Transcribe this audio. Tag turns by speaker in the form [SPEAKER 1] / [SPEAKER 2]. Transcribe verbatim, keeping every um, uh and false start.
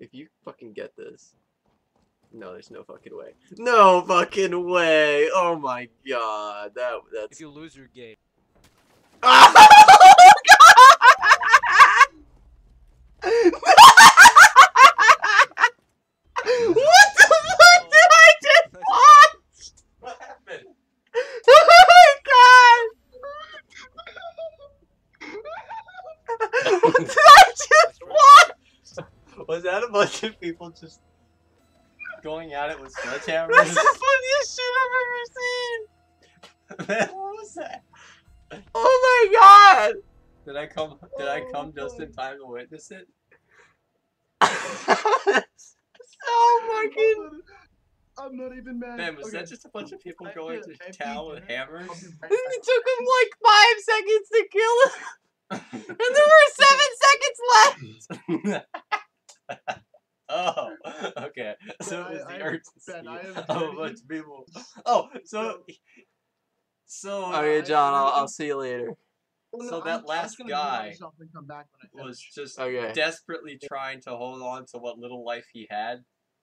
[SPEAKER 1] If you fucking get this. No, there's no fucking way. No fucking way! Oh my god, that that's.
[SPEAKER 2] If you lose your game.
[SPEAKER 1] Oh god! What the fuck did I just watch?
[SPEAKER 2] What happened?
[SPEAKER 1] Oh my god! What did I just watch?
[SPEAKER 3] Was that a bunch of people just going at it with sledgehammers?
[SPEAKER 1] That's the funniest shit I've ever seen!
[SPEAKER 3] What was that?
[SPEAKER 1] Oh my god!
[SPEAKER 3] Did I come? Did I come just in time to witness it?
[SPEAKER 1] So fucking.
[SPEAKER 4] I'm not even mad.
[SPEAKER 3] Man, was
[SPEAKER 4] Okay.
[SPEAKER 3] that just a bunch of people
[SPEAKER 4] I
[SPEAKER 3] going
[SPEAKER 4] can't-
[SPEAKER 3] to
[SPEAKER 4] I
[SPEAKER 3] town
[SPEAKER 4] can't
[SPEAKER 3] with
[SPEAKER 4] do it.
[SPEAKER 3] hammers?
[SPEAKER 4] I'll be right back.
[SPEAKER 1] It took him like five seconds to kill him, and there were seven seconds left.
[SPEAKER 3] Oh, okay. So
[SPEAKER 4] Ben,
[SPEAKER 3] it was
[SPEAKER 4] I-
[SPEAKER 3] the
[SPEAKER 4] I-
[SPEAKER 3] urgency
[SPEAKER 4] Ben, I am
[SPEAKER 3] of a
[SPEAKER 4] ready.
[SPEAKER 3] bunch of people. Oh, so so
[SPEAKER 1] Okay,
[SPEAKER 4] I-
[SPEAKER 1] John, I'll,
[SPEAKER 4] I-
[SPEAKER 1] I'll see you later.
[SPEAKER 4] Oh,
[SPEAKER 3] So
[SPEAKER 4] I'm-
[SPEAKER 3] that
[SPEAKER 4] I'm
[SPEAKER 3] last
[SPEAKER 4] just gonna mute
[SPEAKER 3] guy
[SPEAKER 4] myself and come back when I
[SPEAKER 3] was
[SPEAKER 4] finish.
[SPEAKER 3] just
[SPEAKER 1] Okay.
[SPEAKER 3] desperately trying to hold on to what little life he had,